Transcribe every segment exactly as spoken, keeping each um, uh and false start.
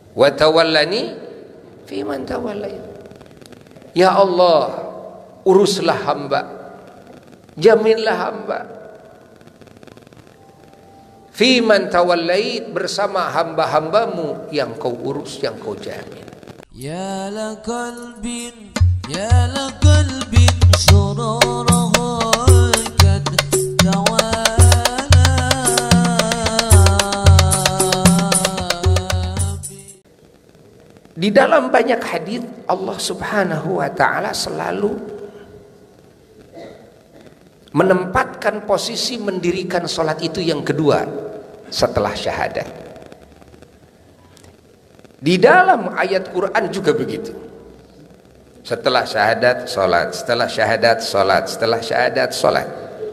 wa tawallani fi man tawallait. Ya Allah, uruslah hamba, jaminlah hamba, fi man tawallait, bersama hamba-hambamu yang kau urus, yang kau jamin. Ya la qalbin, ya la qalbin sururahu kad tawala. Di dalam banyak hadis Allah Subhanahu wa taala selalu menempatkan posisi mendirikan sholat itu yang kedua setelah syahadat. Di dalam ayat Quran juga begitu. Setelah syahadat sholat, setelah syahadat sholat, setelah syahadat sholat.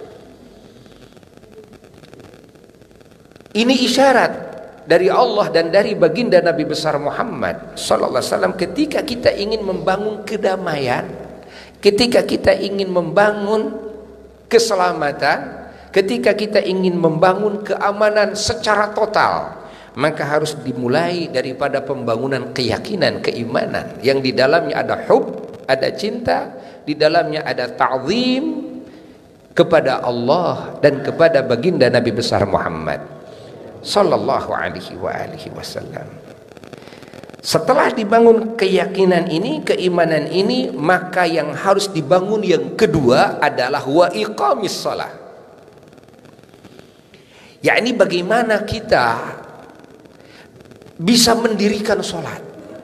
Ini isyarat dari Allah dan dari baginda Nabi besar Muhammad sallallahu alaihi wasallam ketika kita ingin membangun kedamaian, ketika kita ingin membangun keselamatan, ketika kita ingin membangun keamanan secara total, maka harus dimulai daripada pembangunan keyakinan, keimanan yang di dalamnya ada hub, ada cinta, di dalamnya ada ta'zim kepada Allah dan kepada baginda Nabi besar Muhammad sallallahu alaihi wa alihi wasallam. Setelah dibangun keyakinan ini, keimanan ini, maka yang harus dibangun yang kedua adalah wa iqamis shalah. Yakni bagaimana kita bisa mendirikan sholat.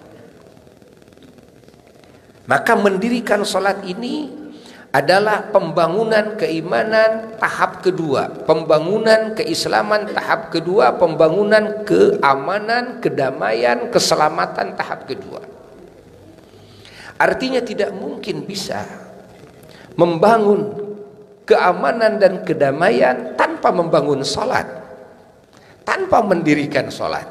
Maka mendirikan sholat ini adalah pembangunan keimanan tahap kedua, pembangunan keislaman tahap kedua, pembangunan keamanan, kedamaian, keselamatan tahap kedua. Artinya tidak mungkin bisa membangun keamanan dan kedamaian tanpa membangun sholat, tanpa mendirikan sholat.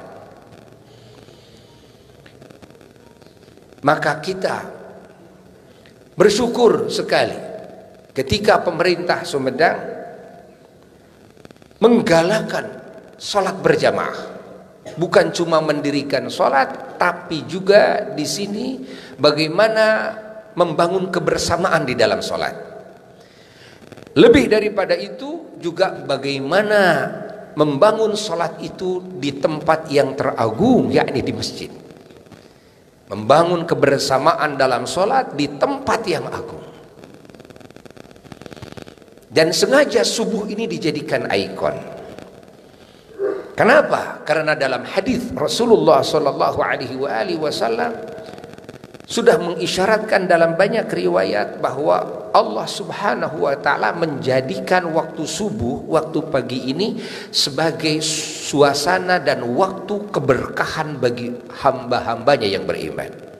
Maka kita bersyukur sekali ketika pemerintah Sumedang menggalakkan sholat berjamaah. Bukan cuma mendirikan sholat, tapi juga di sini bagaimana membangun kebersamaan di dalam sholat. Lebih daripada itu juga bagaimana membangun sholat itu di tempat yang teragung, yakni di masjid. Membangun kebersamaan dalam sholat di tempat yang agung. Dan sengaja subuh ini dijadikan ikon. Kenapa? Karena dalam hadis Rasulullah Shallallahu Alaihi Wasallam sudah mengisyaratkan dalam banyak riwayat bahwa Allah Subhanahu Wa Taala menjadikan waktu subuh, waktu pagi ini sebagai suasana dan waktu keberkahan bagi hamba-hambanya yang beriman.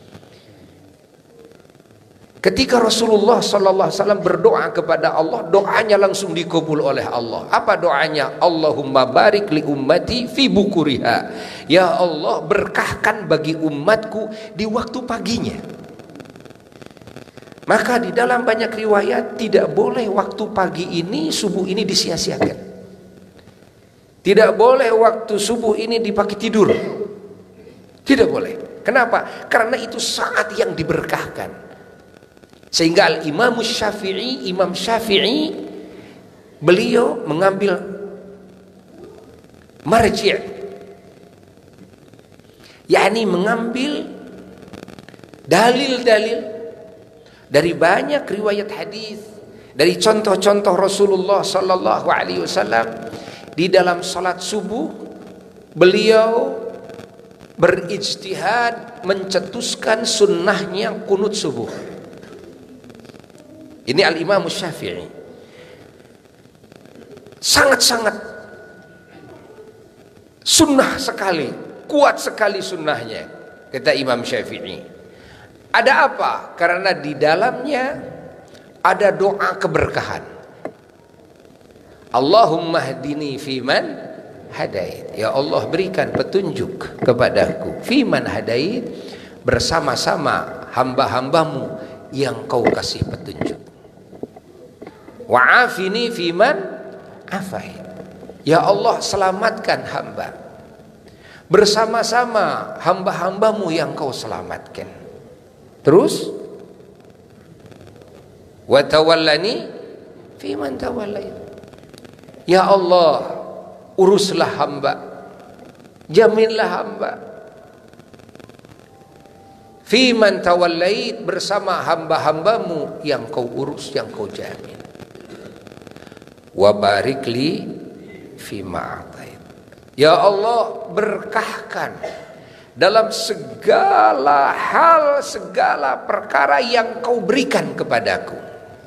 Ketika Rasulullah Sallallahu Alaihi Wasallam berdoa kepada Allah, doanya langsung dikabul oleh Allah. Apa doanya? Allahumma barik li ummati fi bukuriha. Ya Allah, berkahkan bagi umatku di waktu paginya. Maka di dalam banyak riwayat tidak boleh waktu pagi ini, subuh ini disia-siakan. Tidak boleh waktu subuh ini dipakai tidur. Tidak boleh. Kenapa? Karena itu saat yang diberkahkan. Sehingga Al-Imam Syafi'i, Imam Syafi'i, beliau mengambil marji', yakni mengambil dalil-dalil dari banyak riwayat hadis, dari contoh-contoh Rasulullah Sallallahu Alaihi Wasallam di dalam salat subuh. Beliau berijtihad mencetuskan sunnahnya kunut subuh. Ini Al-Imam Syafi'i. Sangat-sangat sunnah sekali, kuat sekali sunnahnya, kata Imam Syafi'i. Ada apa? Karena di dalamnya ada doa keberkahan. Allahumma hdini fiman hadait. Ya Allah, berikan petunjuk kepadaku fiman hadait, bersama-sama hamba-hambamu yang kau kasih petunjuk. Wa'afini fiman afait. Ya Allah, selamatkan hamba, bersama-sama hamba-hambamu yang kau selamatkan. Terus wa tawallani fi man tawallait, ya Allah uruslah hamba, jaminlah hamba, fi man tawallait, bersama hamba-hambamu yang kau urus, yang kau jamin. Wa barik li fi ma atait, ya Allah berkahkan dalam segala hal, segala perkara yang kau berikan kepadaku.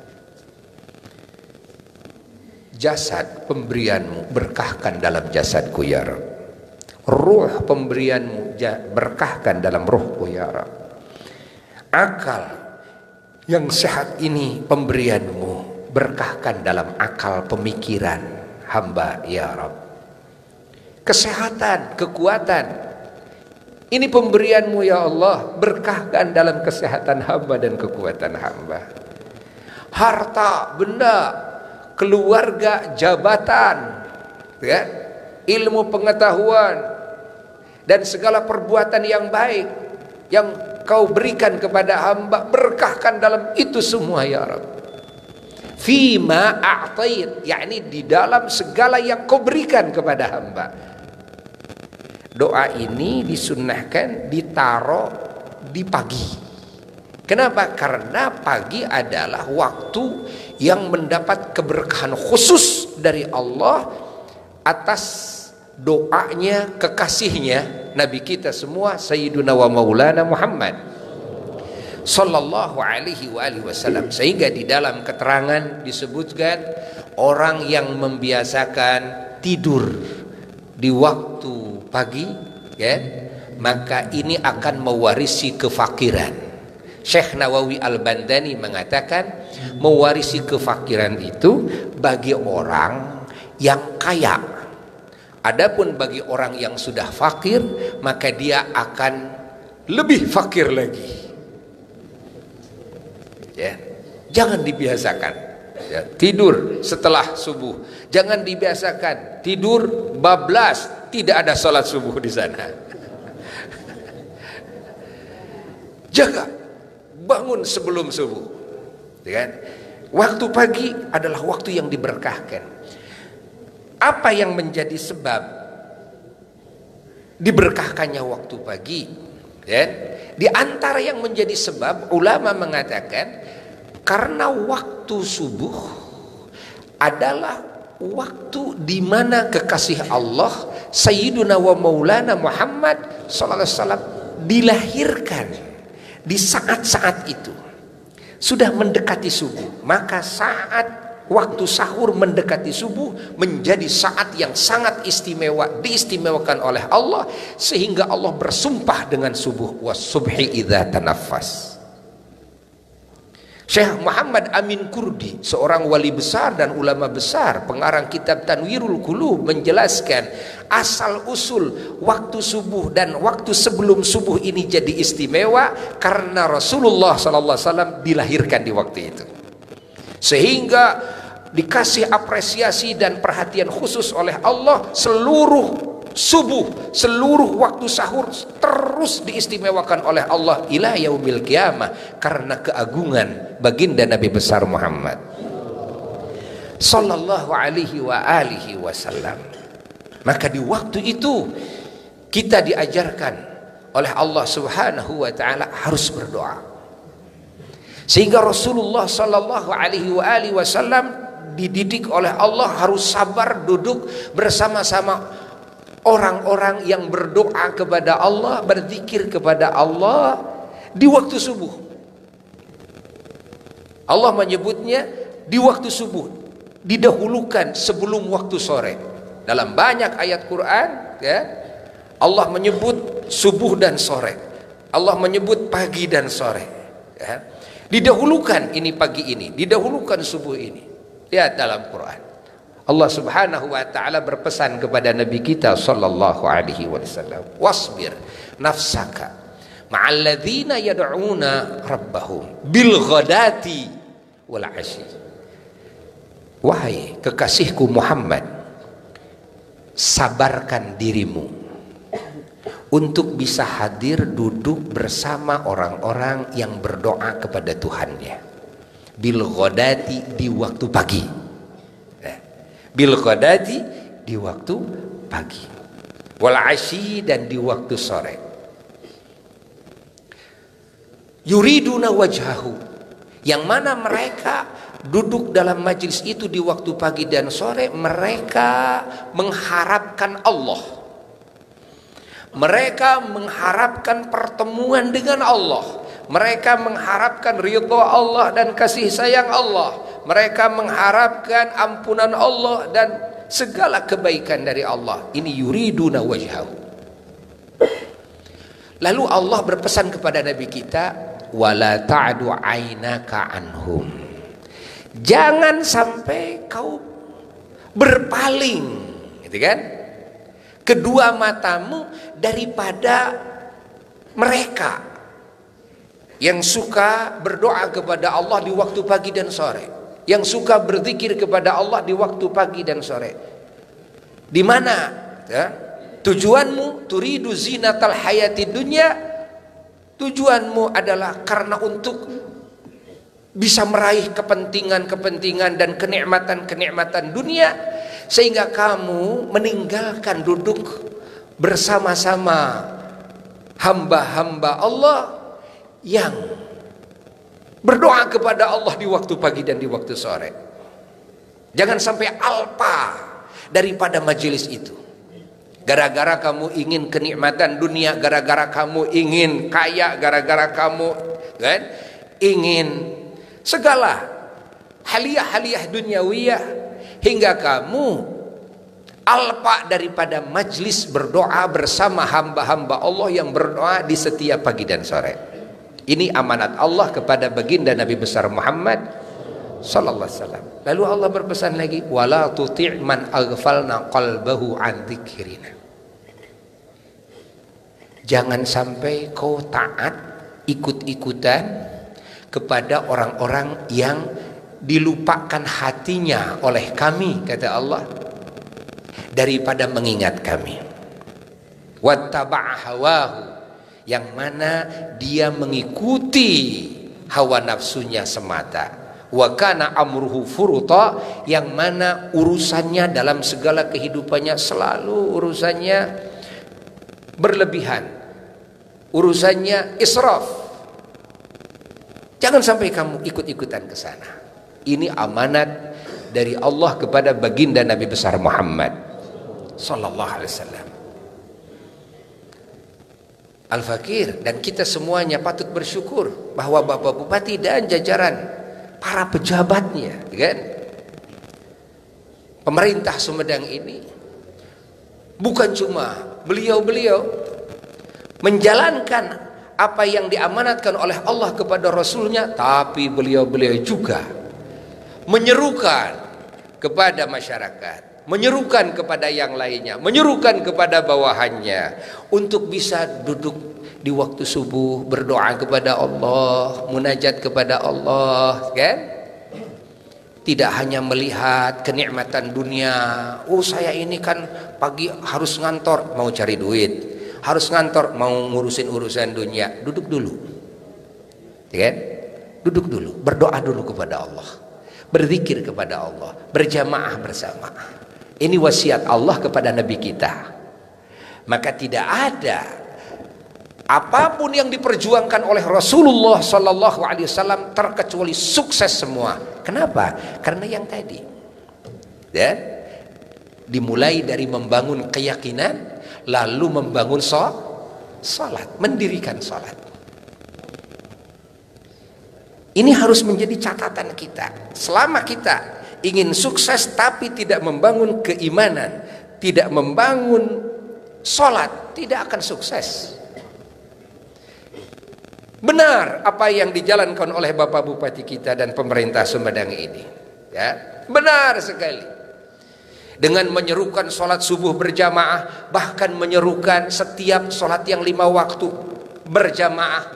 Jasad pemberianmu, berkahkan dalam jasadku ya Rabb. Ruh pemberianmu, berkahkan dalam ruhku ya Rabb. Akal yang sehat ini pemberianmu, berkahkan dalam akal pemikiran hamba ya Rabb. Kesehatan, kekuatan, ini pemberianmu ya Allah, berkahkan dalam kesehatan hamba dan kekuatan hamba. Harta, benda, keluarga, jabatan, ya, ilmu pengetahuan, dan segala perbuatan yang baik yang kau berikan kepada hamba, berkahkan dalam itu semua ya Rabb. Fima a'tait, yakni di dalam segala yang kau berikan kepada hamba. Doa ini disunnahkan ditaruh di pagi. Kenapa? Karena pagi adalah waktu yang mendapat keberkahan khusus dari Allah atas doanya kekasihnya Nabi kita semua, Sayyiduna wa Maulana Muhammad sallallahu alaihi wa alihi wasallam. Sehingga di dalam keterangan disebutkan orang yang membiasakan tidur di waktu pagi, ya, maka ini akan mewarisi kefakiran. Syekh Nawawi Al-Bandani mengatakan mewarisi kefakiran itu bagi orang yang kaya. Adapun bagi orang yang sudah fakir, maka dia akan lebih fakir lagi. Ya, jangan dibiasakan ya, tidur setelah subuh. Jangan dibiasakan tidur bablas, tidak ada sholat subuh di sana. Jaga, bangun sebelum subuh, ya kan? Waktu pagi adalah waktu yang diberkahkan. Apa yang menjadi sebab diberkahkannya waktu pagi? Ya, di antara yang menjadi sebab, ulama mengatakan karena waktu subuh adalah waktu di mana kekasih Allah Sayyiduna wa Maulana Muhammad sallallahu alaihi wasallam dilahirkan. Di saat-saat itu sudah mendekati subuh, maka saat waktu sahur mendekati subuh menjadi saat yang sangat istimewa, diistimewakan oleh Allah, sehingga Allah bersumpah dengan subuh, was subhi idza tanaffas. Syekh Muhammad Amin Kurdi, seorang wali besar dan ulama besar, pengarang kitab Tanwirul Qulub, menjelaskan asal usul waktu subuh dan waktu sebelum subuh ini jadi istimewa karena Rasulullah sallallahu alaihi wasallam dilahirkan di waktu itu, sehingga dikasih apresiasi dan perhatian khusus oleh Allah. Seluruh subuh, seluruh waktu sahur terus diistimewakan oleh Allah ila yaumil qiyamah karena keagungan baginda Nabi besar Muhammad sallallahu alaihi wa alihi wasallam. Maka di waktu itu kita diajarkan oleh Allah Subhanahu wa taala harus berdoa, sehingga Rasulullah sallallahu alaihi wa alihi wasallam dididik oleh Allah harus sabar duduk bersama-sama orang-orang yang berdoa kepada Allah, berzikir kepada Allah di waktu subuh. Allah menyebutnya di waktu subuh, didahulukan sebelum waktu sore. Dalam banyak ayat Quran, ya, Allah menyebut subuh dan sore. Allah menyebut pagi dan sore. Ya. Didahulukan ini pagi ini, didahulukan subuh ini. Lihat dalam Quran. Allah Subhanahu wa taala berpesan kepada Nabi kita sallallahu alaihi wasallam, wasbir nafsaka ma'al ladzina yad'una rabbahum bil ghadati wal 'asyi. Wahai kekasihku Muhammad, sabarkan dirimu untuk bisa hadir duduk bersama orang-orang yang berdoa kepada Tuhannya. Bil ghadati, di waktu pagi. Nah, bil ghadati, di waktu pagi. Wal asyi, dan di waktu sore. Yuriduna wajhahu, yang mana mereka duduk dalam majlis itu di waktu pagi dan sore, mereka mengharapkan Allah. Mereka mengharapkan pertemuan dengan Allah. Mereka mengharapkan ridha Allah dan kasih sayang Allah. Mereka mengharapkan ampunan Allah dan segala kebaikan dari Allah. Ini yuriduna wajhahu. Lalu Allah berpesan kepada Nabi kita, wala ta'du ainaka anhum. Jangan sampai kau berpaling, gitu kan? Kedua matamu daripada mereka yang suka berdoa kepada Allah di waktu pagi dan sore, yang suka berzikir kepada Allah di waktu pagi dan sore. Di mana ya, tujuanmu turidu zinatal hayati dunya, tujuanmu adalah karena untuk bisa meraih kepentingan-kepentingan dan kenikmatan-kenikmatan dunia, sehingga kamu meninggalkan duduk bersama-sama hamba-hamba Allah yang berdoa kepada Allah di waktu pagi dan di waktu sore. Jangan sampai alpa daripada majelis itu. Gara-gara kamu ingin kenikmatan dunia, gara-gara kamu ingin kaya, gara-gara kamu kan ingin segala haliah-haliah duniawiyah, hingga kamu alpa daripada majlis berdoa bersama hamba-hamba Allah yang berdoa di setiap pagi dan sore. Ini amanat Allah kepada baginda Nabi besar Muhammad sallallahu alaihi wasallam. Lalu Allah berpesan lagi, wala tuti' man aghfalna qalbahu an dzikrina. Jangan sampai kau taat, ikut-ikutan kepada orang-orang yang dilupakan hatinya oleh kami, kata Allah, daripada mengingat kami. Wattaba'a hawahu, yang mana dia mengikuti hawa nafsunya semata. Wa kana amruhu furuta, yang mana urusannya dalam segala kehidupannya selalu urusannya berlebihan, urusannya israf. Jangan sampai kamu ikut-ikutan ke sana. Ini amanat dari Allah kepada baginda Nabi besar Muhammad sallallahu alaihi wasallam. Al-Fakir dan kita semuanya patut bersyukur bahwa Bapak Bupati dan jajaran para pejabatnya, kan, pemerintah Sumedang ini, bukan cuma beliau-beliau menjalankan apa yang diamanatkan oleh Allah kepada Rasulnya, tapi beliau-beliau juga menyerukan kepada masyarakat, menyerukan kepada yang lainnya, menyerukan kepada bawahannya untuk bisa duduk di waktu subuh berdoa kepada Allah, munajat kepada Allah, kan? Tidak hanya melihat kenikmatan dunia. Oh, saya ini kan pagi harus ngantor, mau cari duit, harus ngantor, mau ngurusin urusan dunia. Duduk dulu, kan? Duduk dulu, berdoa dulu kepada Allah, berzikir kepada Allah, berjamaah bersama. Ini wasiat Allah kepada Nabi kita. Maka tidak ada apapun yang diperjuangkan oleh Rasulullah Sallallahu Alaihi Wasallam terkecuali sukses semua. Kenapa? Karena yang tadi, ya, dimulai dari membangun keyakinan, lalu membangun salat, mendirikan salat. Ini harus menjadi catatan kita. Selama kita ingin sukses tapi tidak membangun keimanan, tidak membangun salat, tidak akan sukses. Benar apa yang dijalankan oleh Bapak Bupati kita dan pemerintah Sumedang ini, ya, benar sekali. Dengan menyerukan sholat subuh berjamaah, bahkan menyerukan setiap sholat yang lima waktu berjamaah,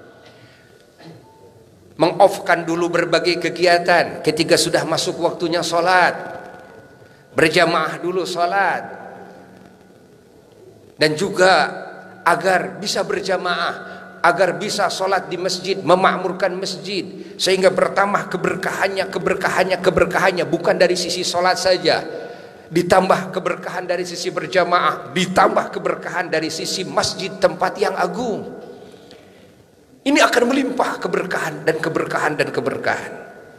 mengoffkan dulu berbagai kegiatan ketika sudah masuk waktunya sholat, berjamaah dulu sholat, dan juga agar bisa berjamaah, agar bisa sholat di masjid, memakmurkan masjid, sehingga bertambah keberkahannya, keberkahannya, keberkahannya, bukan dari sisi sholat saja, ditambah keberkahan dari sisi berjamaah, ditambah keberkahan dari sisi masjid tempat yang agung. Ini akan melimpah keberkahan dan keberkahan dan keberkahan.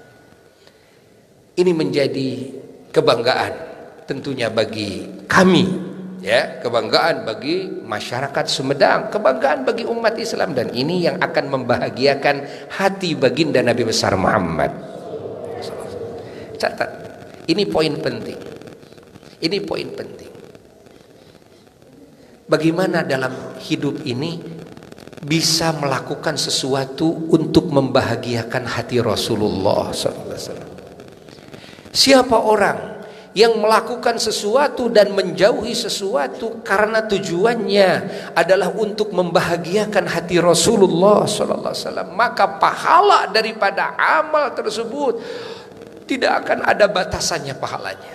Ini menjadi kebanggaan tentunya bagi kami, ya, kebanggaan bagi masyarakat Sumedang, kebanggaan bagi umat Islam, dan ini yang akan membahagiakan hati baginda Nabi besar Muhammad. Catat, ini poin penting. Ini poin penting. Bagaimana dalam hidup ini bisa melakukan sesuatu untuk membahagiakan hati Rasulullah shallallahu alaihi wasallam. Siapa orang yang melakukan sesuatu dan menjauhi sesuatu karena tujuannya adalah untuk membahagiakan hati Rasulullah shallallahu alaihi wasallam, maka pahala daripada amal tersebut tidak akan ada batasannya pahalanya.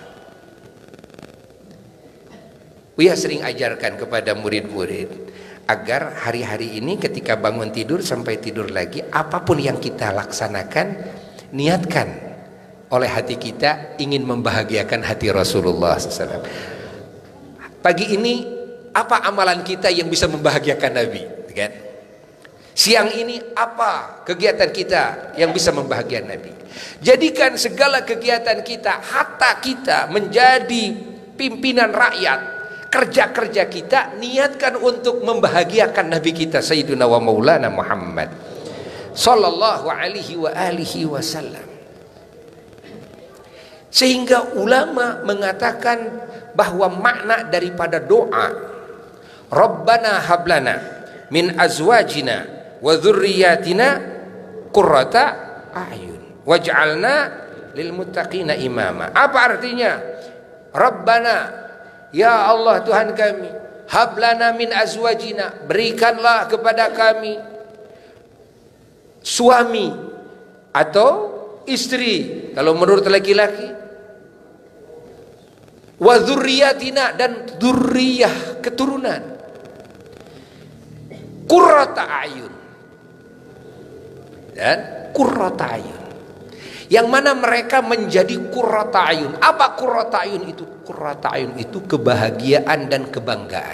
Buya sering ajarkan kepada murid-murid agar hari-hari ini ketika bangun tidur sampai tidur lagi, apapun yang kita laksanakan, niatkan oleh hati kita ingin membahagiakan hati Rasulullah shallallahu alaihi wasallam. Pagi ini apa amalan kita yang bisa membahagiakan Nabi, kan? Siang ini apa kegiatan kita yang bisa membahagiakan Nabi? Jadikan segala kegiatan kita, hatta kita menjadi pimpinan rakyat, kerja-kerja kita niatkan untuk membahagiakan Nabi kita Sayyiduna wa Maulana Muhammad sallallahu alaihi wa alihi wasallam. Sehingga ulama mengatakan bahwa makna daripada doa Rabbana hablana min azwajina wa dzurriyyatina qurrata a'yun waj'alna lil muttaqina imama. Apa artinya? Rabbana, ya Allah Tuhan kami, hablana min azwajina, berikanlah kepada kami suami atau istri kalau menurut laki-laki, wa dzurriyyatina, dan dzurriyah keturunan, qurrata ayun, dan qurrata ayun, yang mana mereka menjadi qurrata ayun. Apa qurrata ayun itu? Qurrata ayun itu kebahagiaan dan kebanggaan.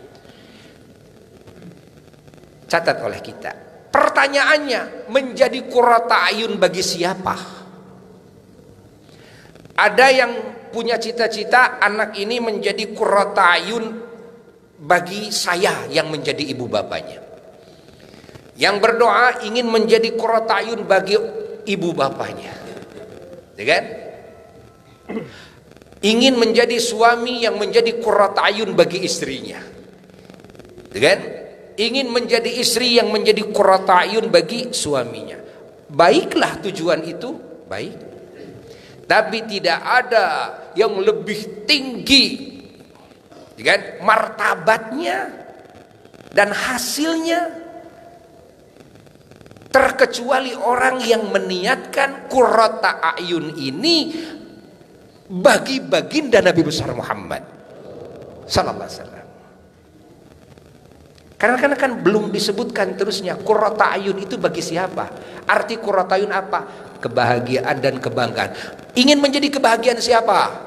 Catat oleh kita. Pertanyaannya, menjadi qurrata ayun bagi siapa? Ada yang punya cita-cita anak ini menjadi qurrata ayun bagi saya yang menjadi ibu bapaknya. Yang berdoa ingin menjadi qurrata ayun bagi ibu bapaknya, ya kan? Ingin menjadi suami yang menjadi qurrata ayun bagi istrinya, ya kan? Ingin menjadi istri yang menjadi qurrata ayun bagi suaminya. Baiklah tujuan itu, baik. Tapi tidak ada yang lebih tinggi, ya kan, martabatnya dan hasilnya, terkecuali orang yang meniatkan qurrata ayun ini bagi baginda Nabi besar Muhammad sallallahu alaihi wasallam. Karena kan, kan belum disebutkan terusnya qurrata ayun itu bagi siapa. Arti qurrata ayun apa? Kebahagiaan dan kebanggaan. Ingin menjadi kebahagiaan siapa?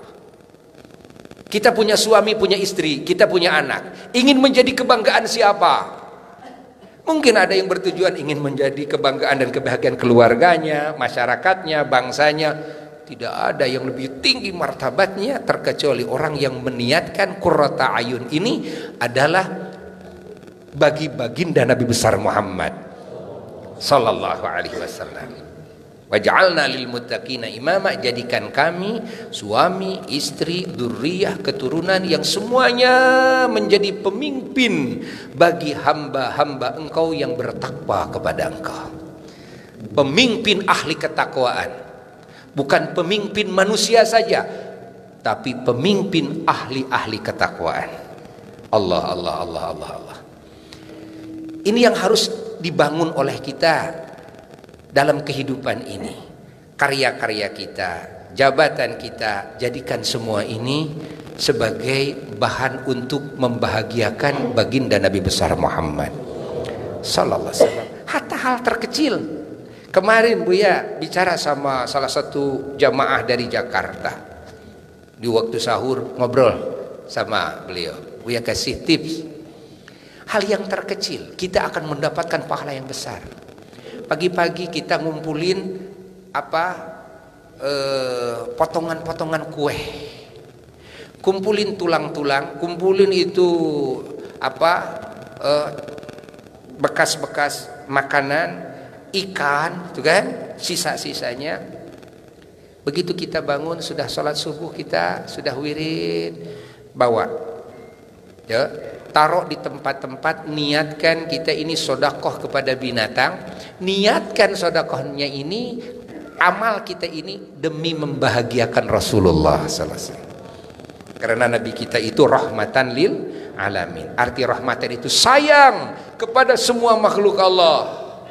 Kita punya suami, punya istri, kita punya anak. Ingin menjadi kebanggaan siapa? Mungkin ada yang bertujuan ingin menjadi kebanggaan dan kebahagiaan keluarganya, masyarakatnya, bangsanya. Tidak ada yang lebih tinggi martabatnya terkecuali orang yang meniatkan qurrata ayun ini adalah bagi baginda Nabi besar Muhammad sallallahu alaihi wasallam. Waj'alna lil muttaqina imama, jadikan kami suami, istri, dzurriyyah, keturunan yang semuanya menjadi pemimpin bagi hamba-hamba Engkau yang bertakwa kepada Engkau. Pemimpin ahli ketakwaan, bukan pemimpin manusia saja, tapi pemimpin ahli-ahli ketakwaan. Allah Allah Allah Allah Allah. Ini yang harus dibangun oleh kita dalam kehidupan ini. Karya-karya kita, jabatan kita, jadikan semua ini sebagai bahan untuk membahagiakan baginda Nabi besar Muhammad sallallahu alaihi wasallam. Hatta hal terkecil. Kemarin Buya bicara sama salah satu jamaah dari Jakarta. Di waktu sahur ngobrol sama beliau. Buya kasih tips. Hal yang terkecil kita akan mendapatkan pahala yang besar. Pagi-pagi kita ngumpulin apa eh, potongan-potongan kue. Kumpulin tulang-tulang, kumpulin itu apa eh, bekas-bekas makanan, ikan, tuh kan, sisa-sisanya. Begitu kita bangun, sudah sholat subuh, kita sudah wirid, bawa, ya, taruh di tempat-tempat, niatkan kita ini sodakoh kepada binatang, niatkan sodakohnya ini, amal kita ini demi membahagiakan Rasulullah sallallahu alaihi wasallam. Karena Nabi kita itu rahmatan lil alamin. Arti rahmatan itu sayang kepada semua makhluk Allah.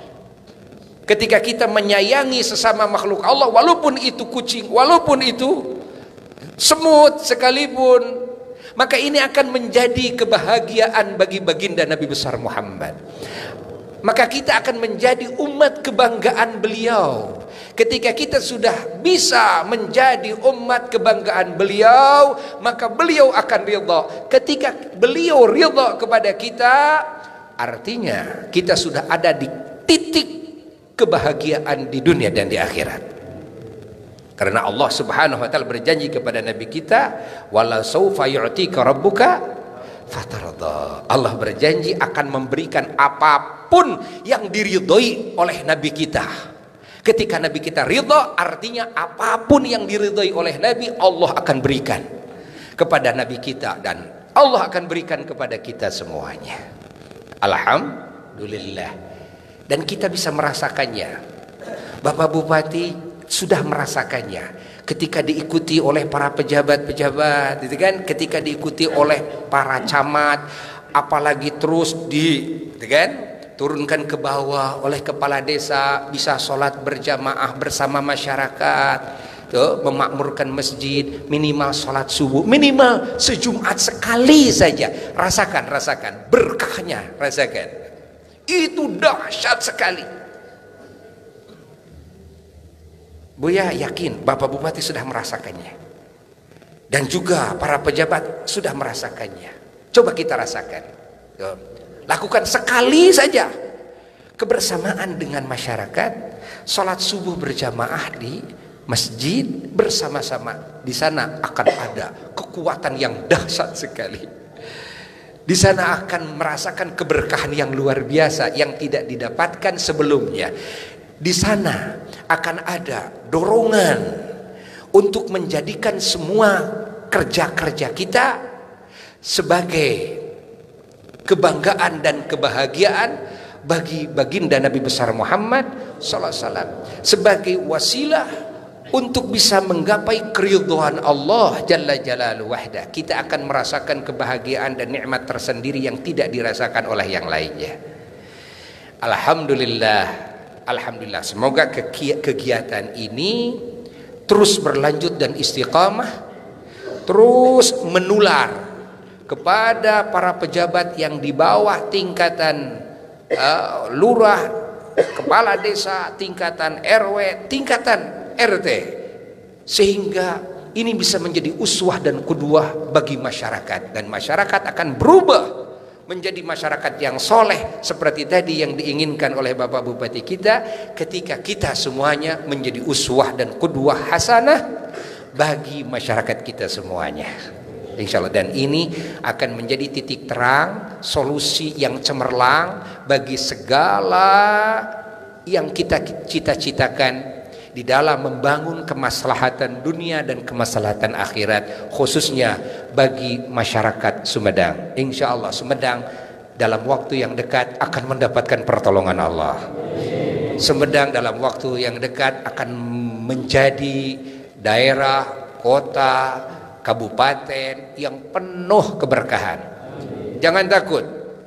Ketika kita menyayangi sesama makhluk Allah, walaupun itu kucing, walaupun itu semut sekalipun, maka ini akan menjadi kebahagiaan bagi baginda Nabi besar Muhammad. Maka kita akan menjadi umat kebanggaan beliau. Ketika kita sudah bisa menjadi umat kebanggaan beliau, maka beliau akan ridha. Ketika beliau ridha kepada kita, artinya kita sudah ada di titik kebahagiaan di dunia dan di akhirat. Karena Allah Subhanahu wa taala berjanji kepada nabi kita, wala saufa yu'tika rabbuka fatarda. Allah berjanji akan memberikan apapun yang diridhoi oleh nabi kita. Ketika nabi kita ridha, artinya apapun yang diridhoi oleh nabi, Allah akan berikan kepada nabi kita, dan Allah akan berikan kepada kita semuanya. Alhamdulillah. Dan kita bisa merasakannya. Bapak Bupati sudah merasakannya ketika diikuti oleh para pejabat-pejabat, gitu kan? Ketika diikuti oleh para camat, apalagi terus di, gitu kan? Turunkan ke bawah oleh kepala desa, bisa sholat berjamaah bersama masyarakat, tuh, memakmurkan masjid, minimal sholat subuh, minimal sejumat sekali saja. Rasakan, rasakan berkahnya, rasakan. Itu dahsyat sekali. Buya yakin Bapak Bupati sudah merasakannya, dan juga para pejabat sudah merasakannya. Coba kita rasakan, tuh. Lakukan sekali saja kebersamaan dengan masyarakat, sholat subuh berjamaah di masjid bersama-sama. Di sana akan ada kekuatan yang dahsyat sekali. Di sana akan merasakan keberkahan yang luar biasa yang tidak didapatkan sebelumnya. Di sana akan ada dorongan untuk menjadikan semua kerja-kerja kita sebagai kebanggaan dan kebahagiaan bagi baginda Nabi besar Muhammad sallallahu alaihi wasallam, sebagai wasilah untuk bisa menggapai keridhaan Allah jalla jalaluhu wahda. Kita akan merasakan kebahagiaan dan nikmat tersendiri yang tidak dirasakan oleh yang lainnya. Alhamdulillah, alhamdulillah. Semoga kegiatan ini terus berlanjut dan istiqamah, terus menular kepada para pejabat yang di bawah tingkatan uh, lurah, kepala desa, tingkatan R W, tingkatan R T, sehingga ini bisa menjadi uswah dan qudwah bagi masyarakat, dan masyarakat akan berubah menjadi masyarakat yang soleh seperti tadi yang diinginkan oleh Bapak Bupati kita, ketika kita semuanya menjadi uswah dan qudwah hasanah bagi masyarakat kita semuanya. Insya Allah. Dan ini akan menjadi titik terang, solusi yang cemerlang bagi segala yang kita cita-citakan di dalam membangun kemaslahatan dunia dan kemaslahatan akhirat, khususnya bagi masyarakat Sumedang. Insya Allah Sumedang dalam waktu yang dekat akan mendapatkan pertolongan Allah. Sumedang dalam waktu yang dekat akan menjadi daerah, kota, kabupaten yang penuh keberkahan. Jangan takut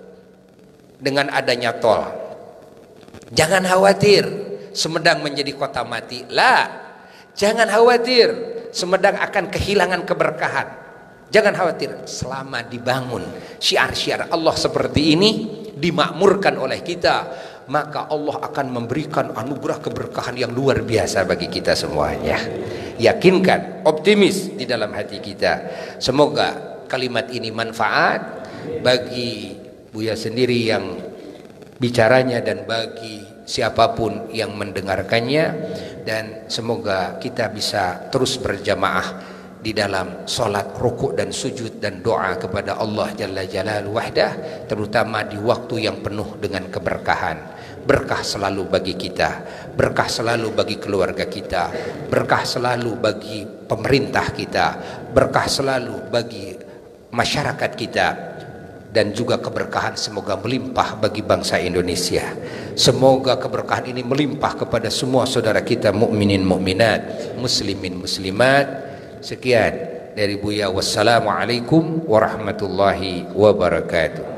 dengan adanya tol. Jangan khawatir Sumedang menjadi kota mati. Lah, jangan khawatir Sumedang akan kehilangan keberkahan. Jangan khawatir, selama dibangun syiar-syiar Allah seperti ini, dimakmurkan oleh kita, maka Allah akan memberikan anugerah keberkahan yang luar biasa bagi kita semuanya. Yakinkan, optimis di dalam hati kita. Semoga kalimat ini manfaat bagi Buya sendiri yang bicaranya dan bagi siapapun yang mendengarkannya, dan semoga kita bisa terus berjamaah di dalam solat, rukuk dan sujud dan doa kepada Allah Jalla Jalaluhu wahdah, terutama di waktu yang penuh dengan keberkahan. Berkah selalu bagi kita, berkah selalu bagi keluarga kita, berkah selalu bagi pemerintah kita, berkah selalu bagi masyarakat kita, dan juga keberkahan semoga melimpah bagi bangsa Indonesia. Semoga keberkahan ini melimpah kepada semua saudara kita mukminin mukminat, muslimin muslimat. Sekian dari Buya, wassalamualaikum warahmatullahi wabarakatuh.